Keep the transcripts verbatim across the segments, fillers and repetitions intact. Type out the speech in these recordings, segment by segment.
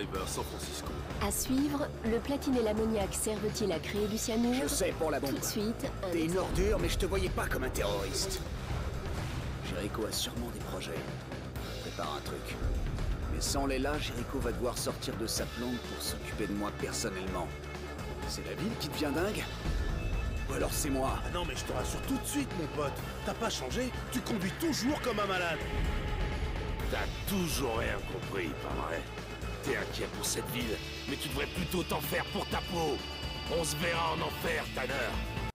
Driver, San Francisco. À suivre, le platine et l'ammoniac servent-ils à créer du cyanure? Je sais pour la bombe. Tout de suite, un T'es une extrait. ordure, mais je te voyais pas comme un terroriste. Jericho a sûrement des projets. Prépare un truc. Mais sans Leila, Jericho va devoir sortir de sa planque pour s'occuper de moi personnellement. C'est la ville qui devient dingue? Ou alors c'est moi? Ah non mais je te rassure tout de suite mon pote. T'as pas changé, tu conduis toujours comme un malade. T'as toujours rien compris, pas vrai? T'es inquiet pour cette ville, mais tu devrais plutôt t'en faire pour ta peau. On se verra en enfer, Tanner.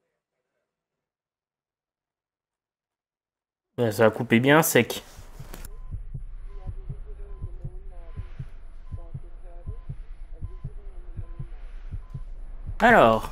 Ben, ça a coupé bien sec. Alors.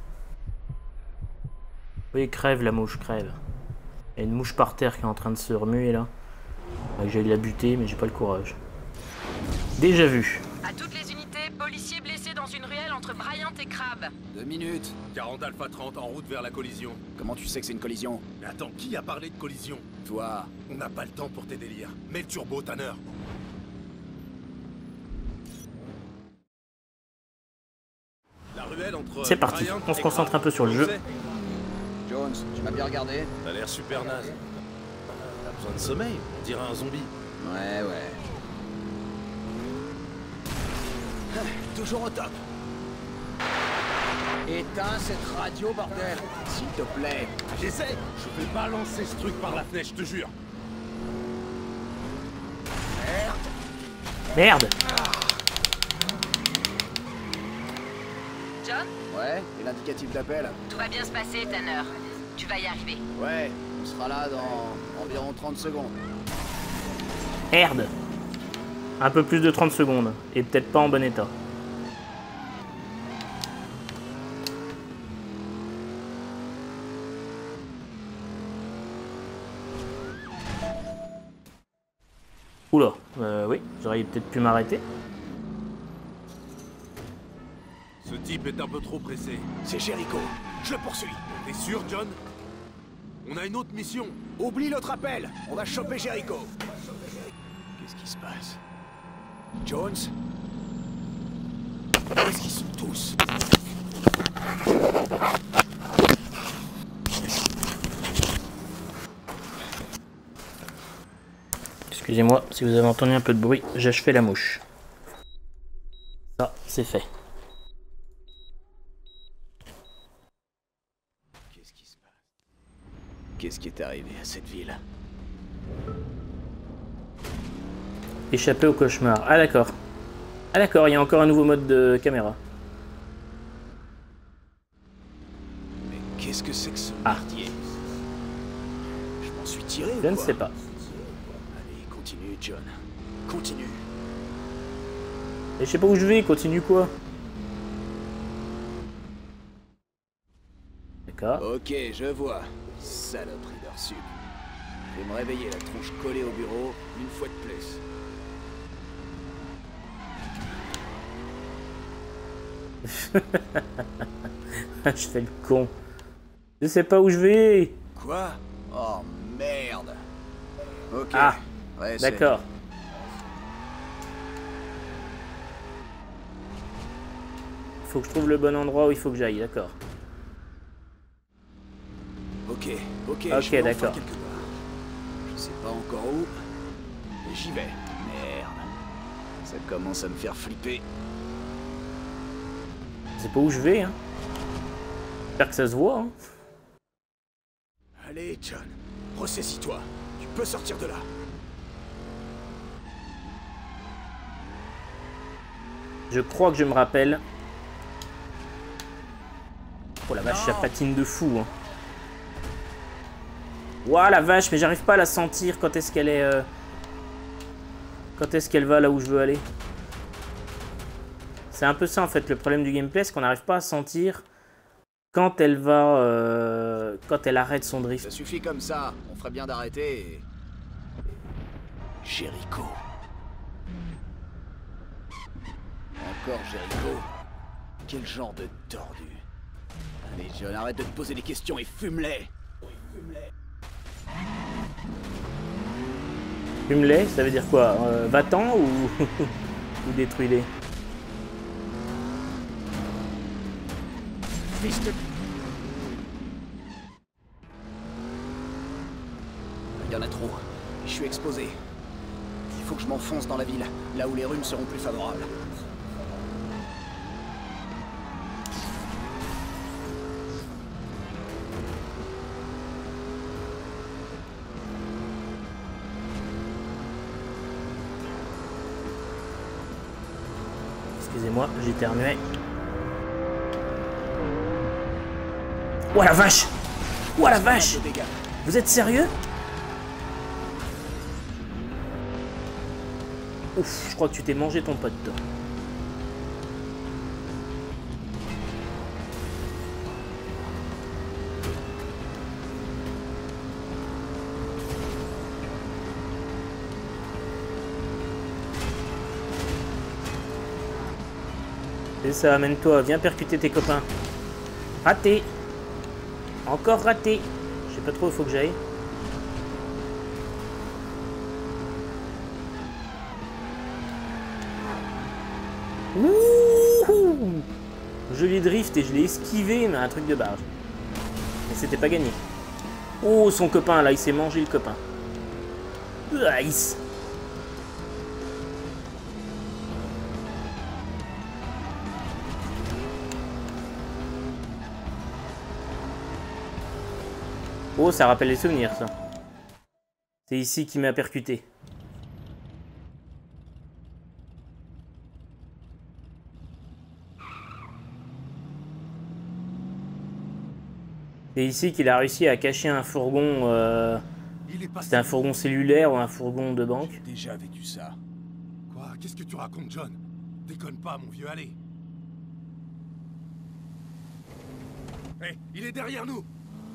Oui, crève la mouche, crève. Il y a une mouche par terre qui est en train de se remuer là. J'allais la buter, mais j'ai pas le courage. Déjà vu. À toutes les unités, policiers blessés dans une ruelle entre Bryant et Crabbe. Deux minutes. quarante Alpha trente en route vers la collision. Comment tu sais que c'est une collision? Mais attends, qui a parlé de collision? Toi. On n'a pas le temps pour tes délires. Mets le turbo, Tanner. La ruelle entre... C'est parti, Bryant on se et concentre Crabbe. un peu sur le jeu. Jones, tu m'as bien regardé? T'as l'air super naze. T'as besoin de sommeil, on dirait un zombie. Ouais, ouais. Toujours au top. Éteins cette radio, bordel. S'il te plaît. J'essaie. Je vais pas lancer ce truc par la fenêtre, je te jure. Merde. John, Ouais, et l'indicatif d'appel? tout va bien se passer, Tanner. Tu vas y arriver. Ouais, on sera là dans environ trente secondes. Merde. Un peu plus de trente secondes. Et peut-être pas en bon état. Oula, euh, oui, j'aurais peut-être pu m'arrêter. Ce type est un peu trop pressé. C'est Jericho. Je le poursuis. T'es sûr, John? On a une autre mission. Oublie notre appel. On va choper Jericho. Qu'est-ce qui se passe? Jones? Qu'est-ce qu'ils sont tous? Excusez-moi si vous avez entendu un peu de bruit, j'ai achevé la mouche. Ça, c'est fait. Qu'est-ce qui se passe? Qu'est-ce qui est arrivé à cette ville? Échapper au cauchemar. Ah d'accord. Ah d'accord, il y a encore un nouveau mode de caméra. Mais qu'est-ce que c'est que ce Ah. merdier? Je m'en suis tiré ou Je ne quoi? sais pas. Allez, continue, John. Continue. Et je sais pas où je vais, continue quoi? D'accord. Ok, je vois. Saloperie d'heure sup. Je vais me réveiller la tronche collée au bureau, une fois de plus. Je fais le con. Je sais pas où je vais. Quoi? Oh merde. Ok. Ah, Ouais, c'est- d'accord. Faut que je trouve le bon endroit où il faut que j'aille, d'accord. Ok, ok. Ok, je vais enfin d'accord. quelque part. Je sais pas encore où, mais j'y vais. Merde. Ça commence à me faire flipper. Je sais pas où je vais, hein. J'espère que ça se voit, hein. Allez, John. Ressaisis-toi. Tu peux sortir de là. Je crois que je me rappelle. Oh la vache, ça Non. patine de fou, hein. Ouah la vache, mais j'arrive pas à la sentir quand est-ce qu'elle est... euh, Quand est-ce qu'elle va là où je veux aller. C'est un peu ça en fait, le problème du gameplay, c'est qu'on n'arrive pas à sentir quand elle va... euh, Quand elle arrête son drift. Ça suffit comme ça. On ferait bien d'arrêter et... Jericho. Encore Jericho. Quel genre de tordu. Allez, John, arrête de te poser des questions et fume-les. Fume-les, ça veut dire quoi? euh, Va-t'en ou... ou détruis-les? fils de... Il y en a trop. Je suis exposé. Il faut que je m'enfonce dans la ville, là où les runes seront plus favorables. Excusez-moi, j'ai éternué. Oh la vache! Oh la vache! Vous êtes sérieux? Ouf, je crois que tu t'es mangé ton pote, toi. C'est ça, amène-toi, viens percuter tes copains. Raté! Encore raté! Je sais pas trop où il faut que j'aille. Wouhou! Joli drift et je l'ai esquivé, mais un truc de barge. Mais c'était pas gagné. Oh, son copain, là, il s'est mangé le copain. Nice! Oh, ça rappelle les souvenirs, ça. C'est ici qu'il m'a percuté. C'est ici qu'il a réussi à cacher un fourgon. Euh... C'était un fourgon cellulaire ou un fourgon de banque. J'ai déjà vécu ça. Quoi? Qu'est-ce que tu racontes, John? Déconne pas, mon vieux, allez. Hé, hey, il est derrière nous.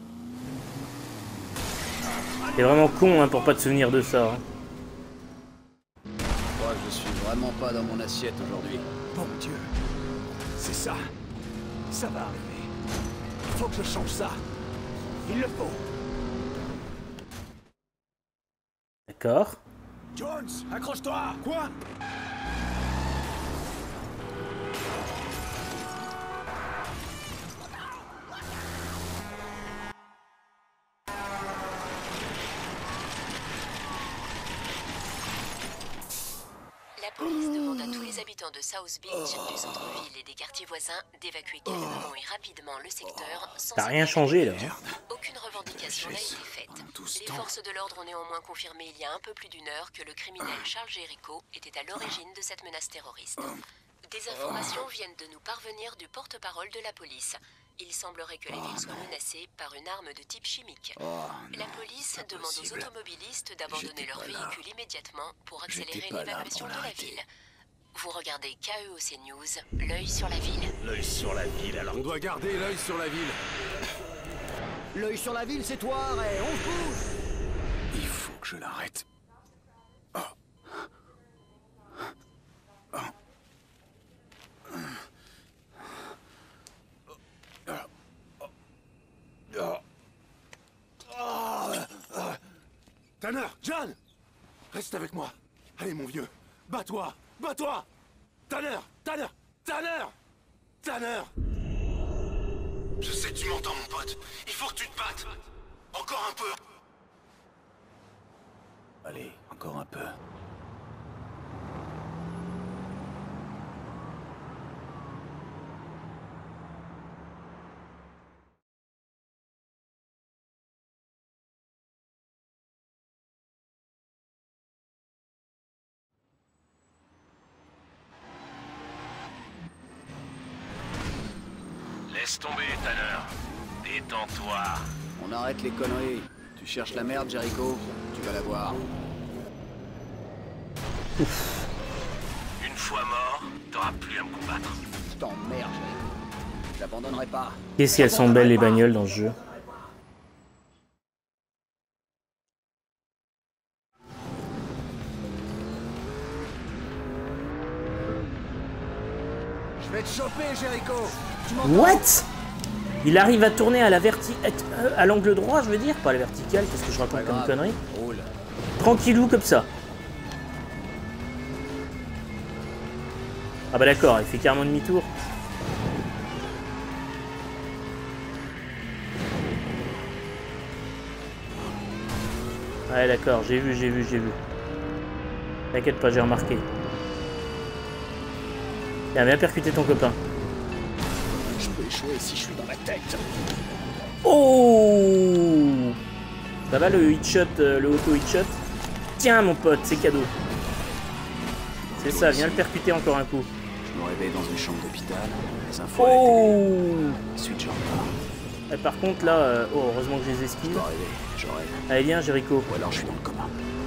T'es vraiment con hein, pour pas te souvenir de ça. Hein. Moi, je suis vraiment pas dans mon assiette aujourd'hui. Bon Dieu, c'est ça. Ça va arriver. Il faut que je change ça. Il le faut. D'accord. Jones, accroche-toi. Quoi? La police demande à tous les habitants de South Beach, du centre-ville et des quartiers voisins d'évacuer calmement et rapidement le secteur sans... T'as rien changé là. Aucune revendication n'a été faite. Les forces de l'ordre ont néanmoins confirmé il y a un peu plus d'une heure que le criminel Charles Jericho était à l'origine de cette menace terroriste. Des informations viennent de nous parvenir du porte-parole de la police. Il semblerait que la ville soit menacée par une arme de type chimique. La police demande aux automobilistes d'abandonner leur véhicule immédiatement pour accélérer l'évacuation de la ville. Vous regardez K E O C News, l'œil sur la ville. L'œil sur la ville, alors. On doit garder l'œil sur la ville. L'œil sur la ville, c'est toi, Ray, on se bouge. Il faut que je l'arrête. Oh. Oh. Tanner, John, reste avec moi. Allez, mon vieux, bats-toi, bats-toi. Tanner, Tanner, Tanner, Tanner. Je sais que tu m'entends, mon pote. Il faut que tu te battes. Encore un peu. Allez, encore un peu. Laisse tomber, Tanner. Détends-toi. On arrête les conneries. Tu cherches la merde, Jericho, tu vas la voir. Une fois mort, t'auras plus à me combattre. Je t'emmerde, Jericho. Je l'abandonnerai pas. Qu'est-ce qu'elles sont belles les bagnoles dans ce jeu. Je vais te choper, Jericho. What? Il arrive à tourner à la verti... à l'angle droit, je veux dire, pas à la verticale, parce que je raconte comme une connerie. Roule. Tranquillou comme ça. Ah bah d'accord, il fait carrément demi-tour. Ouais, d'accord, j'ai vu, j'ai vu, j'ai vu. T'inquiète pas, j'ai remarqué. Il a bien percuté ton copain. Je peux échouer si je suis dans la tête. Oh! Ça va le hit shot, euh, le auto hit shot? Tiens mon pote, c'est cadeau. C'est ça, viens le percuter encore un coup. Je me réveille dans une chambre d'hôpital. Les infos. Oh! Ensuite j'en pars. Et par contre là, euh, oh, heureusement que je les esquive. Je rêve. Allez viens Jericho. Ou alors je suis dans le coma.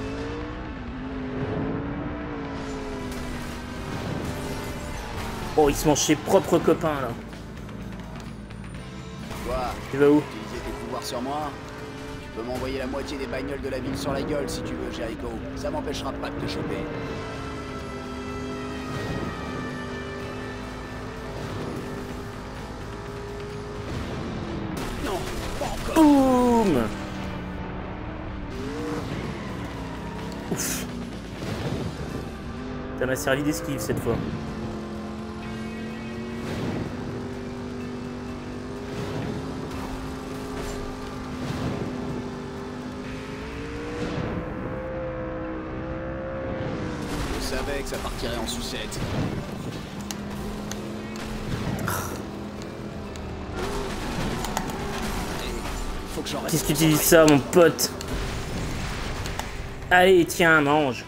Oh il se mange ses propres copains là. Quoi? Tu vas où? Utiliser tes pouvoirs sur moi? Tu peux m'envoyer la moitié des bagnoles de la ville sur la gueule si tu veux, Jericho. Ça m'empêchera pas de te choper. Non, pas encore. Boum! Ouf. Ça m'a servi d'esquive cette fois. Je savais que ça partirait en sucette. Faut que j'en reste. Qu'est-ce que tu dis ça mon pote? Allez tiens, mange.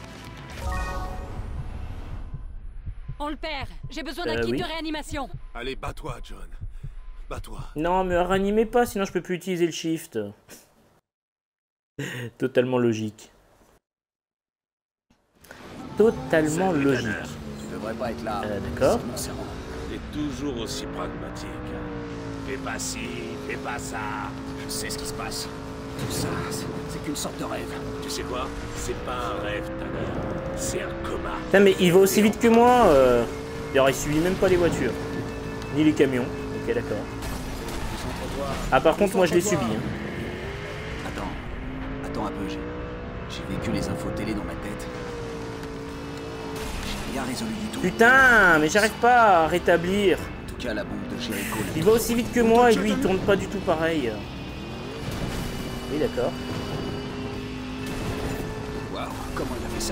On le perd. J'ai besoin d'un Euh, kit oui. de réanimation. Allez, bats-toi, John. Bats-toi. Non me ranimez pas, sinon je peux plus utiliser le shift. Totalement logique. Totalement Salut, logique. canard. Tu devrais pas être là. Euh, d'accord. C'est mon serment. T'es toujours aussi pragmatique. Fais pas ci, fais pas ça. Je sais ce qui se passe. Tout ça, c'est- c'est qu'une sorte de rêve. Tu sais quoi? C'est pas un rêve, Tanner. C'est un coma. Putain mais il va aussi vite que moi. Euh... D'ailleurs il subit même pas les voitures. Ni les camions. Ok d'accord. Ah par contre moi je l'ai subi. Hein. Attends. Attends un peu, j'ai... J'ai vécu les infos télé dans ma tête. J'ai rien résolu du tout. Putain mais j'arrive pas à rétablir. En tout cas, la bombe de Jericho... Il va aussi vite que moi et lui il tourne pas du tout pareil. Oui d'accord. Waouh, comment il a fait ça?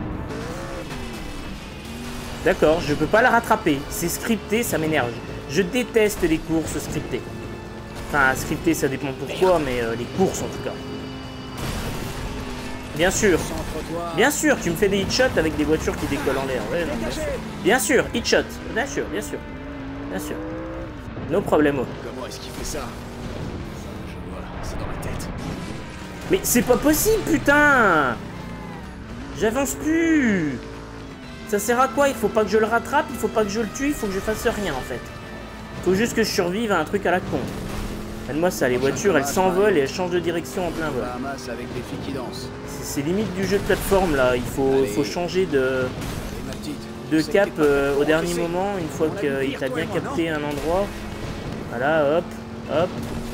D'accord, je peux pas la rattraper. C'est scripté, ça m'énerve. Je déteste les courses scriptées. Enfin, scriptées, ça dépend pourquoi, mais euh, les courses en tout cas. Bien sûr. Centre-toi. Bien sûr, tu me fais des hit shots avec des voitures qui décollent en l'air. Ouais, non, bien sûr. Bien sûr, hit shot. Bien sûr, bien sûr. Bien sûr. No problemo. Comment est-ce qu'il fait ça? Je vois, c'est dans ma tête. Mais c'est pas possible, putain! J'avance plus! Ça sert à quoi? Il faut pas que je le rattrape, il faut pas que je le tue, il faut que je fasse rien en fait. Faut juste que je survive à un truc à la con. Regarde-moi ça, les voitures elles s'envolent et elles changent de direction en plein vol. Bahamas avec des filles qui dansent. C'est c'est limite du jeu de plateforme là, il faut, faut changer de, Allez, ma petite. de Je sais cap que t'es pas euh, au pour dernier encaisser. moment, une fois On a qu'il vu pire, t'a toi bien et moi, capté un endroit. Voilà, hop, hop.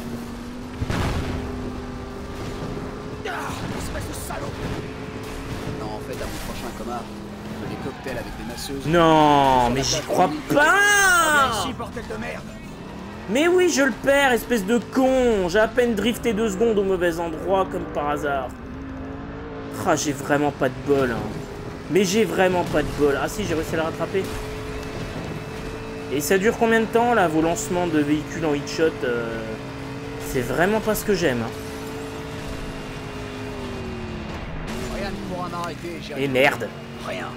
Ah, espèce de salaud. Non, en fait, à mon prochain coma, je veux des cocktails avec des masseuses. Non, mais j'y crois pas! Ici, bordel de merde. Mais oui, je le perds, espèce de con! J'ai à peine drifté deux secondes au mauvais endroit, comme par hasard. Ah, j'ai vraiment pas de bol, hein. Mais j'ai vraiment pas de bol. Ah si, j'ai réussi à la rattraper. Et ça dure combien de temps, là, vos lancements de véhicules en hit shot euh... C'est vraiment pas ce que j'aime, hein. Rien ne pourra m'arrêter, j'ai Et merde. rien.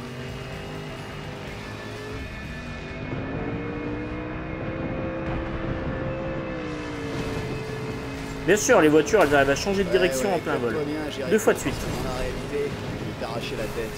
Bien sûr, les voitures, elles arrivent à changer de Ouais, direction ouais, en plein vol. calme-toi bien, Jericho. Deux fois de suite. Dans la réalité, je vais t'arracher la tête.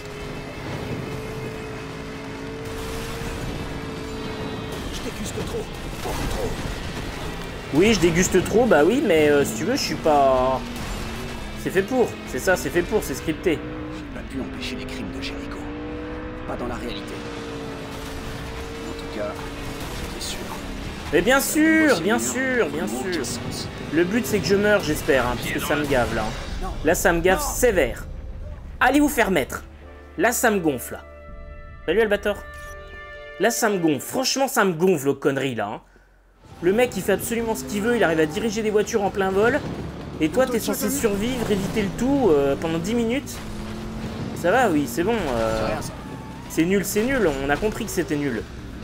Je déguste trop. Beaucoup trop. Oui, je déguste trop, bah oui, mais euh, si tu veux, je suis pas... C'est fait pour, c'est ça, c'est fait pour, c'est scripté. J'ai pas pu empêcher les crimes de Jericho. Pas dans la réalité. En tout cas, j'étais sûr. Mais bien sûr, Aussi bien mûr, sûr, bien dans aucun sûr. sens. Le but c'est que je meure, j'espère, hein, puisque ça me gave là. hein. Là, ça me gave sévère. Allez vous faire mettre. Là, ça me gonfle. Là. Salut Albator. Là, ça me gonfle. Franchement, ça me gonfle, aux conneries là. hein. Le mec, il fait absolument ce qu'il veut. Il arrive à diriger des voitures en plein vol. Et toi, t'es censé survivre, éviter le tout euh, pendant dix minutes. Ça va, oui, c'est bon. Euh, c'est nul, c'est nul. On a compris que c'était nul.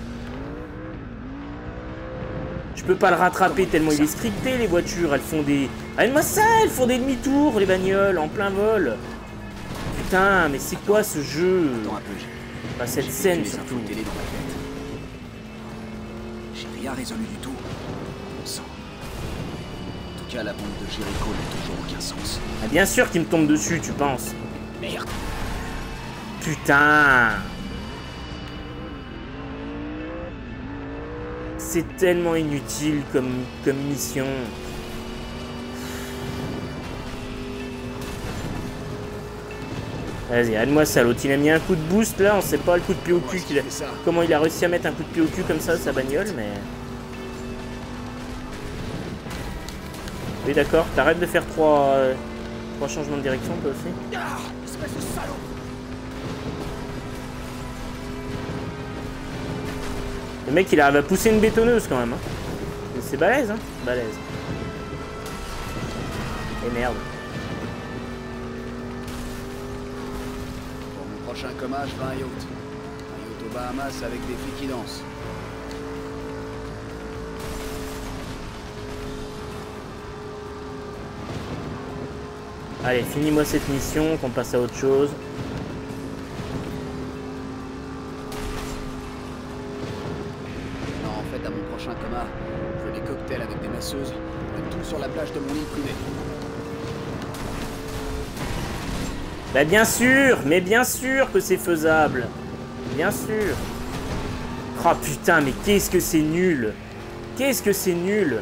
Je peux pas le rattraper tellement il est scripté, les voitures. Elles font des... Regarde-moi ça, elles font des demi-tours, les bagnoles, en plein vol. Putain, mais c'est quoi ce jeu? Bah, cette scène, surtout. J'ai rien résolu du tout. Bon sang. En tout cas, la bombe de Jericho n'a toujours aucun sens. Ah, bien sûr qu'il me tombe dessus, tu penses? Merde. Putain. C'est tellement inutile comme, comme mission. Vas-y, aide-moi ça, l'autre. Il a mis un coup de boost là, on sait pas le coup de pied au cul qu'il a... Comment il a réussi à mettre un coup de pied au cul comme ça, sa bagnole, mais... Oui, d'accord, t'arrêtes de faire trois, euh, trois changements de direction, toi aussi. Ah, espèce de salaud. Le mec, il arrive à pousser une bétonneuse quand même. Hein. C'est balèze, hein. Balèze. Et merde. Pour mon prochain coma, je veux un yacht. Un yacht aux Bahamas avec des filles qui dansent. Allez, finis-moi cette mission, qu'on passe à autre chose. Non, en fait, à mon prochain coma, je veux des cocktails avec des masseuses, le tout sur la plage de mon île privée. Bah bien sûr, mais bien sûr que c'est faisable. Bien sûr. Oh putain, mais qu'est-ce que c'est nul. Qu'est-ce que c'est nul.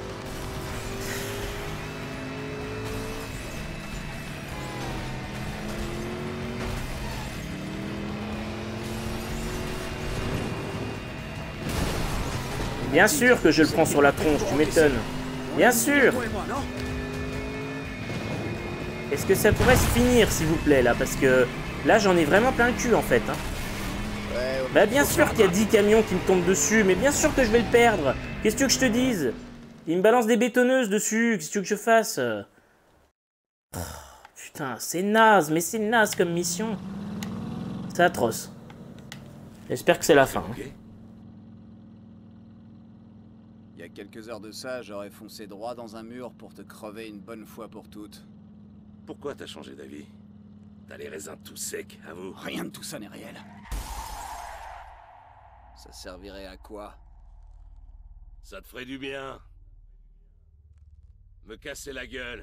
Bien sûr que je le prends sur la tronche, tu m'étonnes. Bien sûr. Est-ce que ça pourrait se finir, s'il vous plaît, là? Parce que là, j'en ai vraiment plein le cul, en fait. Hein. Bah bien sûr qu'il y a dix camions qui me tombent dessus, mais bien sûr que je vais le perdre. Qu'est-ce que tu veux que je te dise? Il me balance des bétonneuses dessus, qu'est-ce que tu veux que je fasse? Oh, putain, c'est naze, mais c'est naze comme mission. C'est atroce. J'espère que c'est la fin. Hein. Il y a quelques heures de ça, j'aurais foncé droit dans un mur pour te crever une bonne fois pour toutes. Pourquoi t'as changé d'avis? T'as les raisins tout secs, avoue. Rien de tout ça n'est réel. Ça servirait à quoi? Ça te ferait du bien. Me casser la gueule.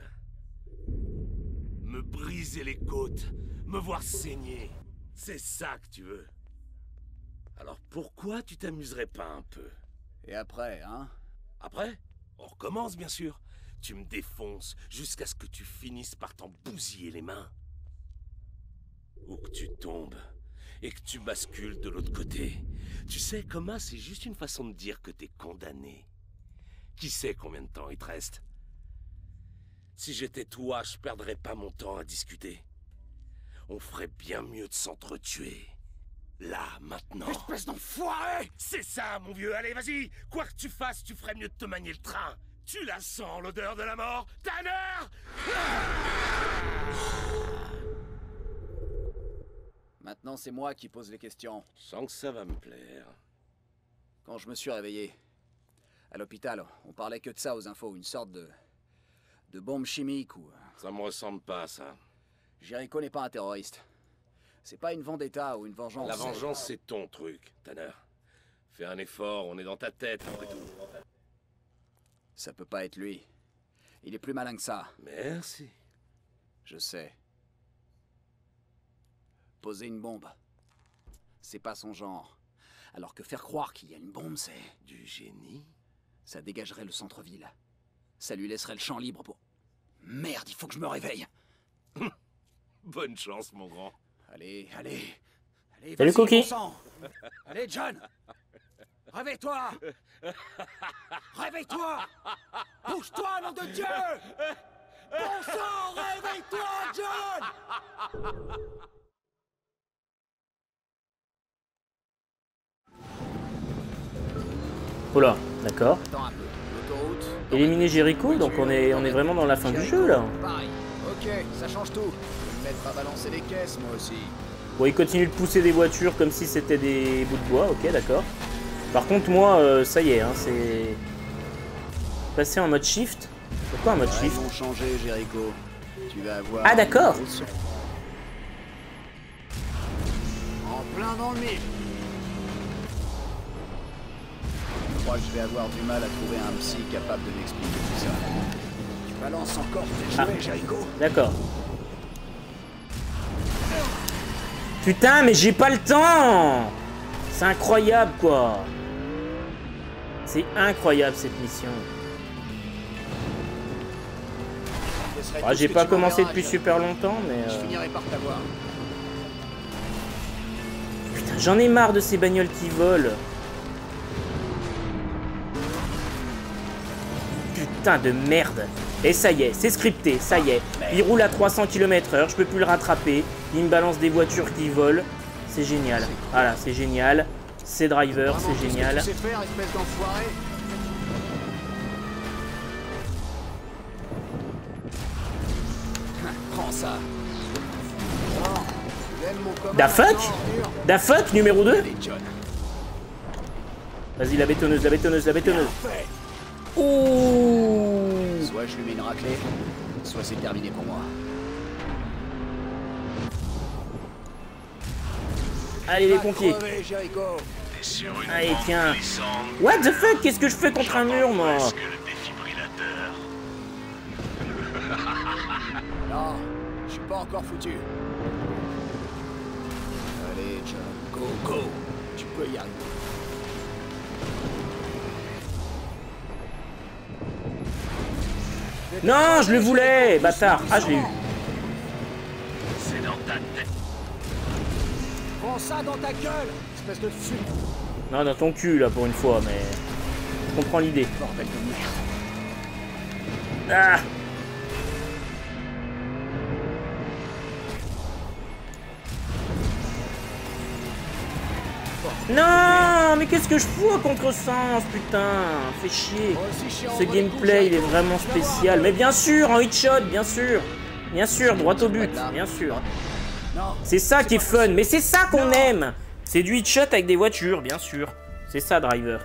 Me briser les côtes. Me voir saigner. C'est ça que tu veux. Alors pourquoi tu t'amuserais pas un peu? Et après, hein? Après, on recommence bien sûr. Tu me défonces jusqu'à ce que tu finisses par t'en bousiller les mains. Ou que tu tombes et que tu bascules de l'autre côté. Tu sais, coma, c'est juste une façon de dire que t'es condamné. Qui sait combien de temps il te reste? Si j'étais toi, je perdrais pas mon temps à discuter. On ferait bien mieux de s'entretuer. Là, maintenant. Espèce d'enfoiré! C'est ça, mon vieux. Allez, vas-y. Quoi que tu fasses, tu ferais mieux de te manier le train. Tu la sens, l'odeur de la mort, Tanner! Maintenant, c'est moi qui pose les questions. Je sens que ça va me plaire. Quand je me suis réveillé, à l'hôpital, on parlait que de ça aux infos, une sorte de... de bombe chimique ou... Ça me ressemble pas, ça. Jericho n'est pas un terroriste. C'est pas une vendetta ou une vengeance. La vengeance, c'est ton truc, Tanner. Fais un effort, on est dans ta tête, après tout. Ça peut pas être lui. Il est plus malin que ça. Merci. Je sais. Poser une bombe, c'est pas son genre. Alors que faire croire qu'il y a une bombe, c'est... Du génie. Ça dégagerait le centre-ville. Ça lui laisserait le champ libre pour... Merde, il faut que je me réveille. Bonne chance, mon grand. Allez, allez. Allez, salut, Cookie. Allez, John. Réveille-toi. Réveille-toi. Bouge-toi, nom de Dieu. Bon sang, réveille-toi, John. Oula, d'accord. Attends un peu. L'autoroute, Éliminer Jericho, donc on est, on est vraiment dans la fin du jeu, là. Pareil. Ok, ça change tout. Je vais me mettre à balancer les caisses, moi aussi. Bon, il continue de pousser des voitures comme si c'était des bouts de bois, ok, d'accord. Par contre, moi, euh, ça y est, hein, c'est... Passer en mode shift. Pourquoi en mode shift? Ils ont changé, Jericho. Tu vas avoir... Ah, d'accord. En plein dans le mille. Je crois que je vais avoir du mal à trouver un psy capable de m'expliquer tout ça. Tu balances encore tes jouets, Ah. Jericho. D'accord. Putain, mais j'ai pas le temps! C'est incroyable, quoi. C'est incroyable, cette mission. Ah, j'ai pas commencé depuis super longtemps, mais... Je Euh... finirai par t'avoir. Putain, j'en ai marre de ces bagnoles qui volent. Putain de merde. Et ça y est, c'est scripté, ça y est. Il roule à trois cents kilomètres heure, je peux plus le rattraper. Il me balance des voitures qui volent. C'est génial. Voilà, c'est génial. C'est driver, c'est génial. Tu sais faire, espèce d'enfoiré. Prends ça. Oh, tu aimes mon commun? Da fuck? Da fuck numéro deux? Allez, John. Vas-y, la bétonneuse, la bétonneuse, la bétonneuse. Ouh. Soit je lui mets une raclée, soit c'est terminé pour moi. Allez, les pompiers. Crever, Jericho. Allez, tiens. What the fuck? Qu'est-ce que je fais contre un mur, moi? Non, je suis pas encore foutu. Allez, John, go, go. Tu peux y arriver. Non, je le voulais, bâtard. Ah, je l'ai eu. C'est dans ta tête. Prends ça dans ta gueule, espèce de fou. Non, dans ton cul, là, pour une fois, mais... Je comprends l'idée. Bordel de merde. Ah. Non, mais qu'est-ce que je fous à contresens, putain. Fais chier. Ce gameplay, il est vraiment spécial. Mais bien sûr, en hitshot, bien sûr. Bien sûr, droit au but, bien sûr. C'est ça qui est fun, mais c'est ça qu'on aime. C'est du hitshot avec des voitures, bien sûr. C'est ça, Driver.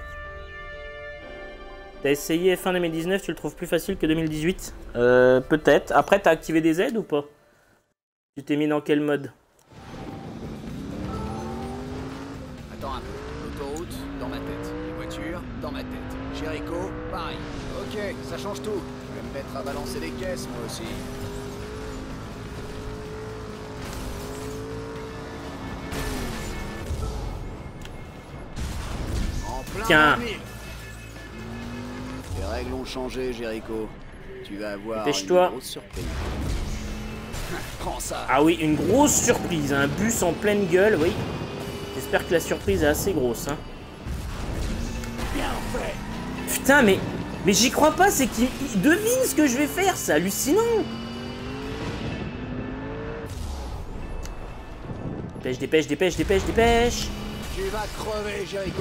T'as essayé F un deux mille dix-neuf, tu le trouves plus facile que deux mille dix-huit? Euh, peut-être. Après, t'as activé des aides ou pas? Tu t'es mis dans quel mode? Attends un peu. L'autoroute, dans ma tête. Les voitures, dans ma tête. Jericho, pareil. Ok, ça change tout. Je vais me mettre à balancer les caisses, moi aussi. En plein Tiens. dans le mille. Les règles ont changé, Jericho. Tu vas avoir une Dépêche-toi. grosse surprise. Prends ça. Ah oui, une grosse surprise. Un bus en pleine gueule, oui. J'espère que la surprise est assez grosse, hein. Bien fait. Putain, mais... Mais j'y crois pas, c'est qu'il il devine ce que je vais faire, c'est hallucinant. Dépêche, dépêche, dépêche, dépêche, dépêche. Tu vas crever, Jericho.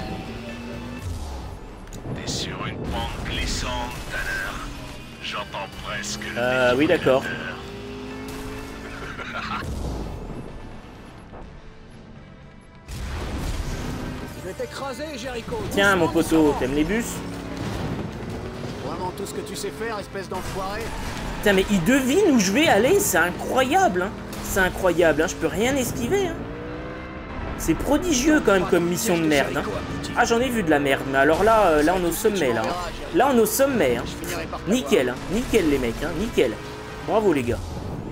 T'es sur une pente glissante, Tanner. J'entends presque le Euh, oui, d'accord. Je vais t'écraser, Jericho. Tiens, mon Doucement, poteau, doucement. t'aimes les bus? Vraiment tout ce que tu sais faire, espèce d'enfoiré. Putain, mais il devine où je vais aller, c'est incroyable, hein. C'est incroyable, hein. Je peux rien esquiver, hein. C'est prodigieux quand même comme mission de merde, hein. Ah, j'en ai vu de la merde, mais alors là, euh, là on est au sommet, là. Hein. Là on est au sommet, hein. Nickel, hein. Nickel les mecs, hein. Nickel. Bravo les gars.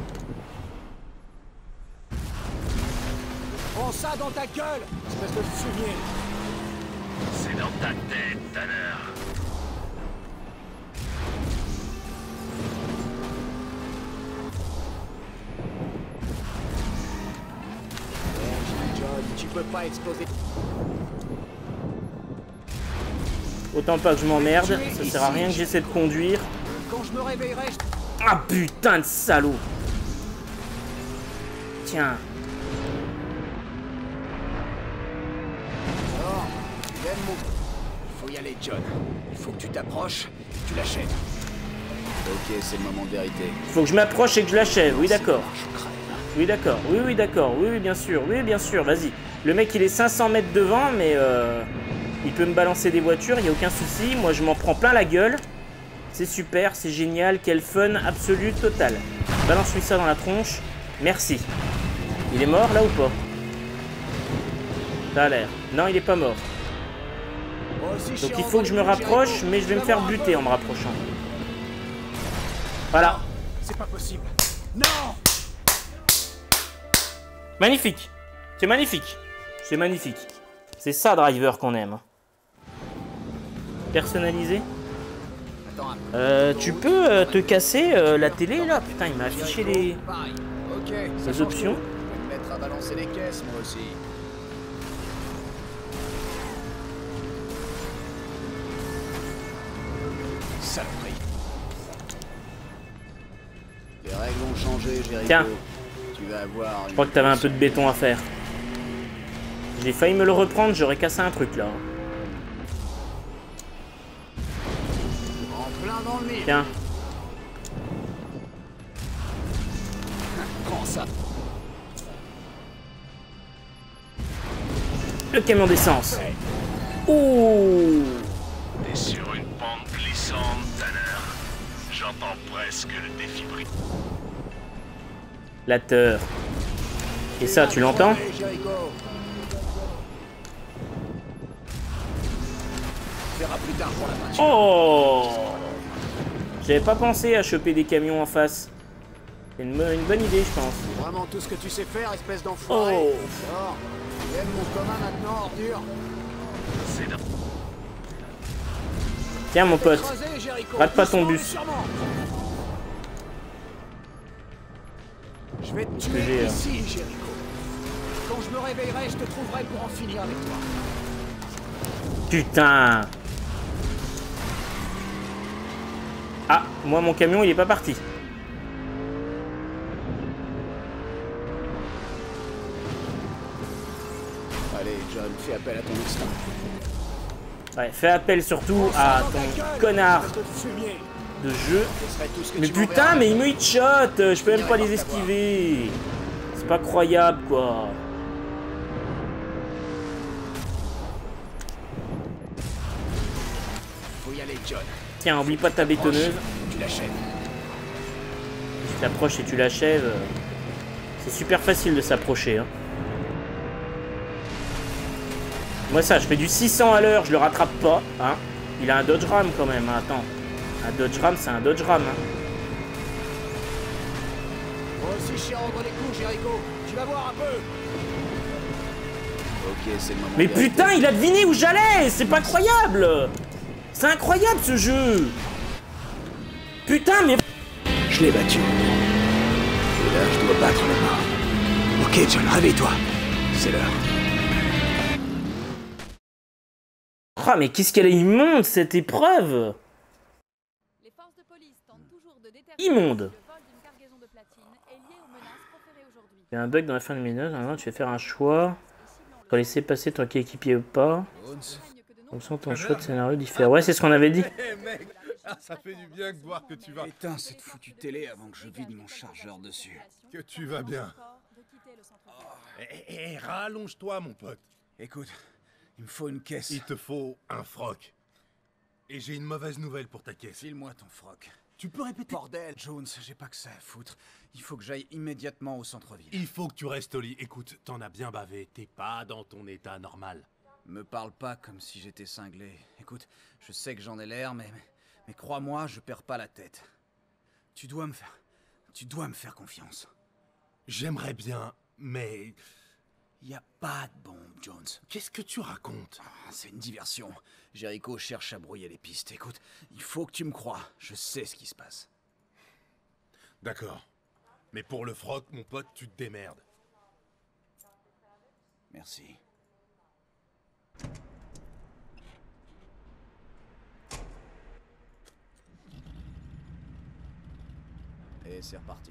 Prends ça dans ta gueule, espèce de fumier. C'est dans ta tête, Tanner. John, tu peux pas exploser. Autant pas que je m'emmerde, ça sert à rien que j'essaie de conduire. Quand je me réveillerai, je... Ah putain de salaud. Tiens. Alors, tu aimes mon... Faut Faut y aller, John. Il faut que tu t'approches, tu l'achèves. Ok, c'est le moment de vérité. Faut que je m'approche et que je l'achève, oui d'accord. Oui d'accord, oui oui d'accord, oui oui bien sûr, oui bien sûr, vas-y. Le mec il est cinq cents mètres devant, mais euh, il peut me balancer des voitures, il n'y a aucun souci. Moi je m'en prends plein la gueule. C'est super, c'est génial, quel fun absolu, total. Balance-lui ça dans la tronche, merci. Il est mort là ou pas? Ça a l'air. Non, il est pas mort. Donc il faut que je me rapproche, mais je vais me faire buter en me rapprochant. Voilà. C'est pas possible. Non. Magnifique. C'est magnifique. C'est magnifique. C'est ça, Driver, qu'on aime. Personnalisé. Euh, tu peux euh, te casser euh, la télé, là? Putain, il m'a affiché les... les options. Je vais me mettre à balancer les caisses, moi aussi. Saloperie. Les règles ont changé, Jericho. Tiens. Tu vas avoir. Je crois que t'avais un peu de béton à faire. J'ai failli me le reprendre, j'aurais cassé un truc là. En plein dans le mille. Tiens. Prends ça. Le camion d'essence. Ouh. T'es sur une pente glissante, Tanner. J'entends presque le défibrillateur. La teur. Et ça, tu l'entends? Oh! J'avais pas pensé à choper des camions en face. C'est une, une bonne idée, je pense. Vraiment tout ce que tu sais faire, espèce d'enfoiré. Oh! Alors, tu aimes mon commun maintenant, ordure? Tiens, mon pote. Rate pas ton bus. Je vais te que j'ai, tuer euh, ici, Jericho. Quand je me réveillerai, je te trouverai pour en finir avec toi. Putain! Ah, moi mon camion il est pas parti. Allez, John, fais appel à ton instinct. Ouais, fais appel surtout à ton connard de jeu. Mais putain, mais il me headshot! Je peux même pas les esquiver. C'est pas croyable quoi. Faut y aller, John. Tiens, oublie pas ta bétonneuse. Tu l'achèves. Tu t'approches et tu l'achèves. C'est super facile de s'approcher. Hein. Moi ça, je fais du six cents à l'heure, je le rattrape pas. Hein. Il a un Dodge Ram quand même, hein. Attends. Un Dodge Ram, c'est un Dodge Ram. Hein. Moi aussi, je suis rendre les coups, Jericho. Tu vas voir un peu. Ok, c'est le moment. Mais putain, il a deviné où j'allais! C'est pas croyable! C'est incroyable ce jeu! Putain, mais... Je l'ai battu. Et là, je dois battre le mort. Ok, John, réveille-toi. C'est l'heure. Ah, mais qu'est-ce qu'elle est immonde cette épreuve! Les forces de police tentent toujours de déterminer Immonde! si le vol d'une cargaison de platine est lié aux menaces proférées aujourd'hui. Il y a un bug dans la fin de minute, maintenant tu vas faire un choix. Quand laisser passer ton coéquipier ou pas. Comme ça, ton choix de scénario diffère. Ouais, c'est ce qu'on avait dit. Hé mec, ah, ça fait du bien de voir que tu vas... Éteins cette foutue télé avant que je vide mon chargeur dessus. Que tu vas bien. Hé, hé, rallonge-toi, mon pote. Écoute, il me faut une caisse. Il te faut un froc. Et j'ai une mauvaise nouvelle pour ta caisse. File-moi ton froc. Tu peux répéter? Bordel, Jones, j'ai pas que ça à foutre. Il faut que j'aille immédiatement au centre-ville. Il faut que tu restes au lit. Écoute, t'en as bien bavé. T'es pas dans ton état normal. Me parle pas comme si j'étais cinglé. Écoute, je sais que j'en ai l'air, mais... Mais, mais crois-moi, je perds pas la tête. Tu dois me faire... Tu dois me faire confiance. J'aimerais bien, mais... Y a pas de bombe, Jones. Qu'est-ce que tu racontes? Ah, c'est une diversion. Jericho cherche à brouiller les pistes. Écoute, il faut que tu me crois. Je sais ce qui se passe. D'accord. Mais pour le froc, mon pote, tu te démerdes. Merci. Et c'est reparti.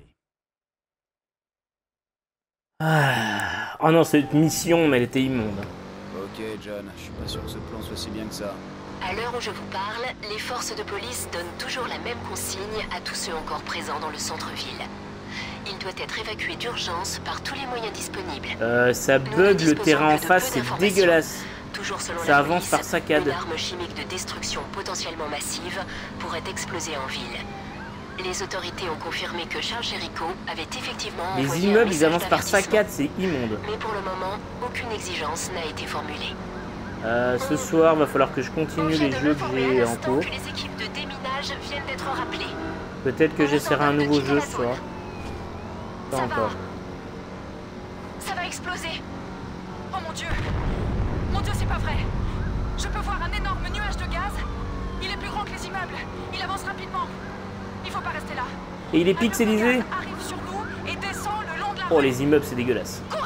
Ah. Oh non, cette mission, mais elle était immonde. Ok, Ok, John, je suis pas sûr que ce plan soit si bien que ça. À l'heure où je vous parle, les forces de police donnent toujours la même consigne à tous ceux encore présents dans le centre-ville. Il doit être évacué d'urgence par tous les moyens disponibles. Euh, ça bug le terrain en face, c'est dégueulasse. Toujours selon ça la avance police, par saccade. Une arme chimique de destruction potentiellement massive pourrait exploser en ville. Les autorités ont confirmé que Charles Jericho avait effectivement Les envoyé un immeubles, ils message avancent par d'avertissement. saccade, c'est immonde. Mais pour le moment, aucune exigence n'a été formulée. Euh, ce soir, va falloir que je continue les jeux que j'ai en cours. Que les équipes de déminage viennent d'être rappelées. Peut-être que j'essaierai un nouveau jeu ce soir. Pas Ça encore. va. Ça va exploser. Oh mon dieu. Mon dieu, c'est pas vrai. Je peux voir un énorme nuage de gaz. Il est plus grand que les immeubles. Il avance rapidement. Il faut pas rester là. Et il est Un nuage de pixelisé. gaz arrive sur nous et descend le long de la Oh, rue. les immeubles, c'est dégueulasse. Courez!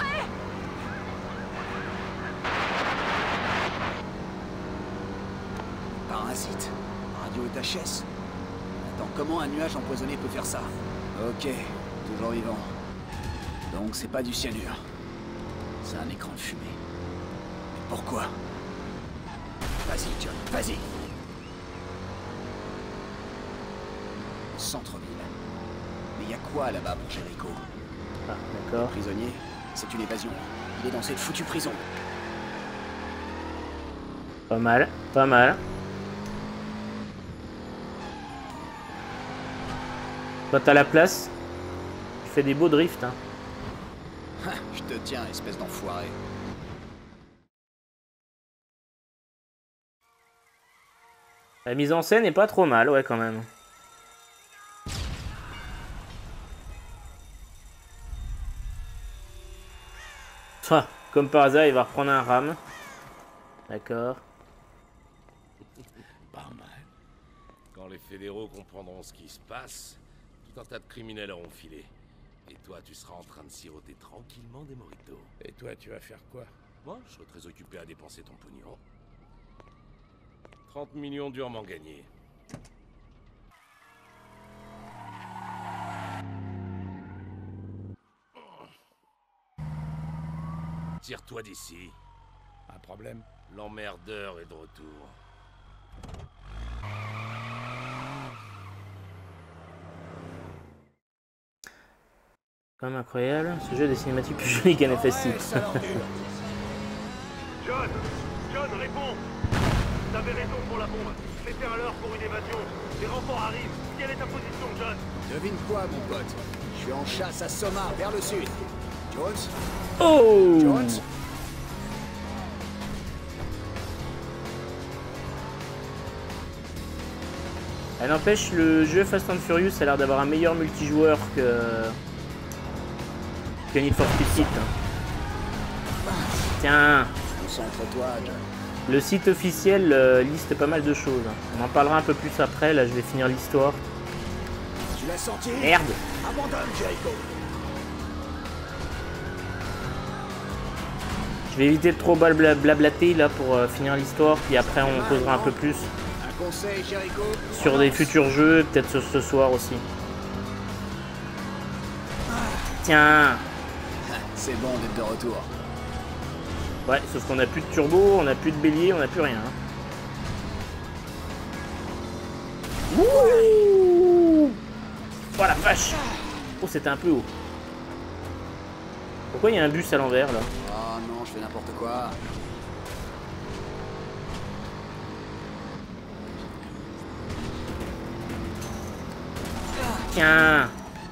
Parasite. Radio est H S. Attends, comment un nuage empoisonné peut faire ça? Ok, toujours vivant. Donc c'est pas du cyanure. C'est un écran de fumée. Mais pourquoi? Vas-y, John, vas-y. Au centre-ville. Mais y a quoi là-bas pour Jericho? Ah, d'accord. Prisonnier, c'est une évasion. Il est dans cette foutue prison. Pas mal, pas mal. Quand t'as la place, tu fais des beaux drifts. Hein. Je te tiens, espèce d'enfoiré. La mise en scène est pas trop mal, ouais, quand même. Ah, comme par hasard, il va reprendre un ram. D'accord. Pas mal. Quand les fédéraux comprendront ce qui se passe, tout un tas de criminels auront filé. Et toi, tu seras en train de siroter tranquillement des mojitos. Et toi, tu vas faire quoi? Moi, je serai très occupé à dépenser ton pognon. trente millions durement gagnés. Tire-toi d'ici. Un problème? L'emmerdeur est de retour. Quand même incroyable. Ce jeu a des cinématiques plus jolies qu'un F S six. John! John, réponds! T'avais raison pour la bombe. C'était un leurre pour une évasion. Les renforts arrivent. Quelle est ta position, John? Devine quoi, mon pote? Je suis en chasse à Somar, vers le sud. Jones? Oh! Jones? Elle n'empêche, le jeu Fast and Furious a l'air d'avoir un meilleur multijoueur que... que Need for Speed. Hein. Tiens, Concentre-toi, John. le site officiel euh, liste pas mal de choses. On en parlera un peu plus après, là je vais finir l'histoire. Tu l'as senti? Merde! Abandonne, Jericho. Je vais éviter de trop blabla- blablater là pour euh, finir l'histoire, puis après on posera un peu plus Un conseil, Jericho? sur des futurs jeux, peut-être ce, ce soir aussi. Tiens! C'est bon d'être de retour. Ouais, sauf qu'on a plus de turbo, on a plus de bélier, on a plus rien. Hein. Ouh! Oh la vache! Oh, c'était un peu haut. Pourquoi il y a un bus à l'envers là? Oh non, je fais n'importe quoi. Tiens!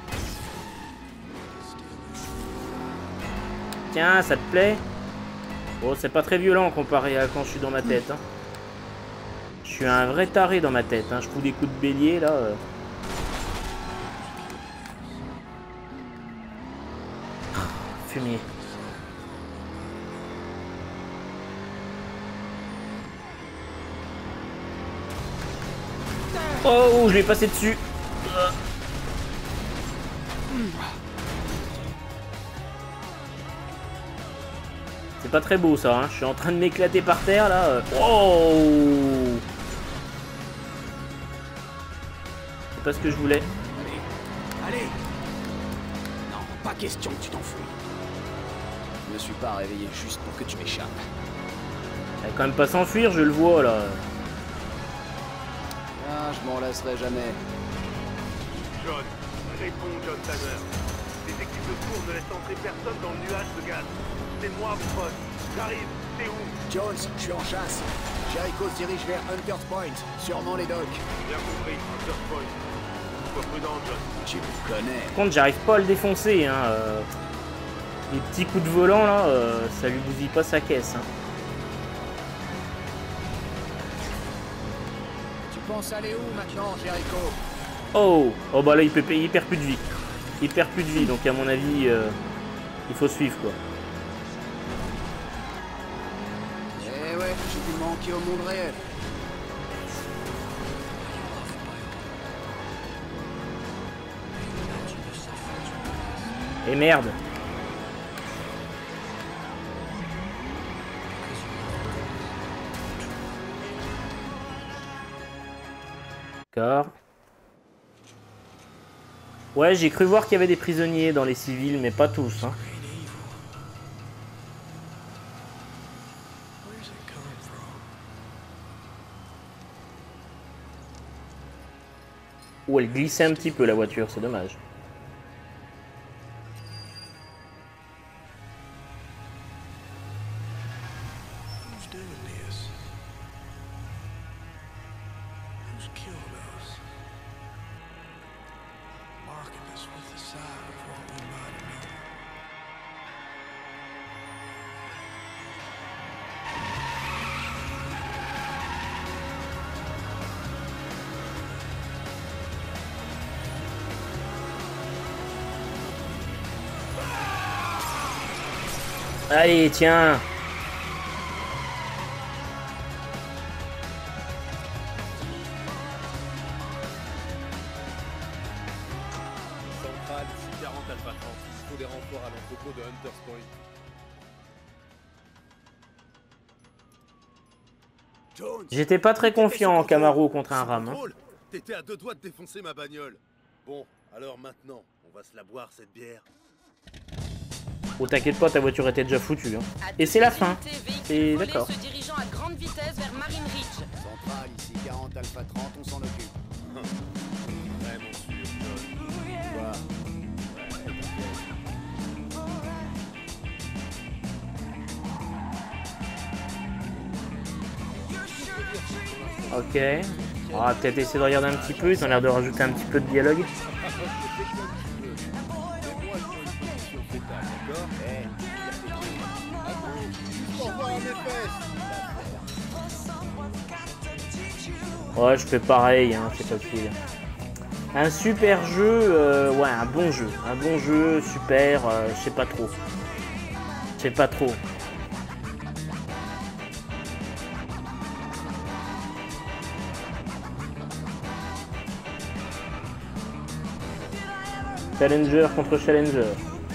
Tiens, ça te plaît? Bon, c'est pas très violent comparé à quand je suis dans ma tête. Hein. Je suis un vrai taré dans ma tête. Hein. Je fous des coups de bélier là. Euh. Fumier. Oh, je vais passer dessus. C'est pas très beau ça, hein. Je suis en train de m'éclater par terre là. Oh! C'est pas ce que je voulais. Allez, allez. Non, pas question que tu t'enfuis. Je me suis pas réveillé juste pour que tu m'échappes. Elle va quand même pas s'enfuir, je le vois là. Ah, je m'en lasserai jamais. John, réponds John Tanner. Les équipes de secours ne laissent entrer personne dans le nuage de gaz. C'est moi, mon pote. J'arrive. T'es où? Jones, je suis en chasse. Jericho se dirige vers Hunter's Point, sûrement les docks. Bien compris, Hunter's Point. Sois prudent, John. Tu me connais. Par contre, j'arrive pas à le défoncer. Hein. Euh, les petits coups de volant là, euh, ça lui bousille pas sa caisse. Hein. Tu penses aller où maintenant, Jericho? Oh, oh bah là il, peut, il perd plus de vie. Il perd plus de vie, donc à mon avis, euh, il faut suivre quoi. Eh ouais, j'ai dû manquer au monde réel. Et merde. D'accord. Ouais, j'ai cru voir qu'il y avait des prisonniers dans les civils, mais pas tous. Hein. Ou elle glissait un petit peu la voiture, c'est dommage. Allez, tiens. Centrale, ici quarante Alpha trente. Il faut des renforts à l'entrepôt de Hunter's Point. Jones, J'étais pas très confiant en Camaro contre un ram. Hein. T'étais à deux doigts de défoncer ma bagnole. Bon, alors maintenant, on va se la boire cette bière. Oh t'inquiète pas, ta voiture était déjà foutue. Hein. Et c'est la fin. Et d'accord. Se dirigeant à grande vitesse vers Marine Ridge. Centrale, ici quarante Alpha trente, on s'en occupe. Vraiment sûr, John. Quoi? Ok. On va peut-être essayer de regarder un petit peu. Ils ont l'air de rajouter un petit peu de dialogue. Ouais, je fais pareil, hein, c'est facile. Un super jeu, euh, ouais, un bon jeu. Un bon jeu, super, euh, je sais pas trop. Je sais pas trop. Challenger contre Challenger.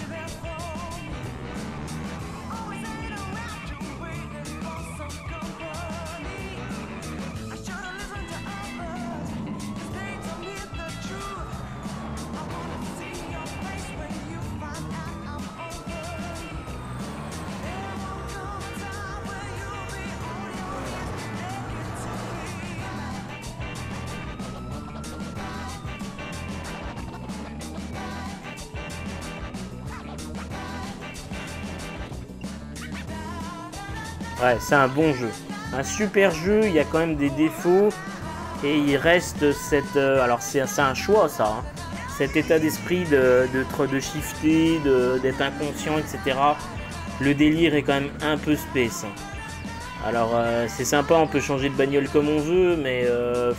Ouais, c'est un bon jeu. Un super jeu, il y a quand même des défauts. Et il reste cette... Euh, alors c'est un choix ça. Hein, cet état d'esprit de, de, de shifter, d'être inconscient, et cetera. Le délire est quand même un peu space. Alors euh, c'est sympa, on peut changer de bagnole comme on veut, mais... Euh,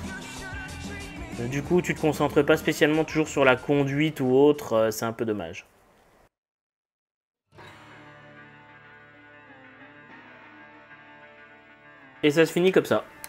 du coup, tu te concentres pas spécialement toujours sur la conduite ou autre. Euh, c'est un peu dommage. Et ça se finit comme ça.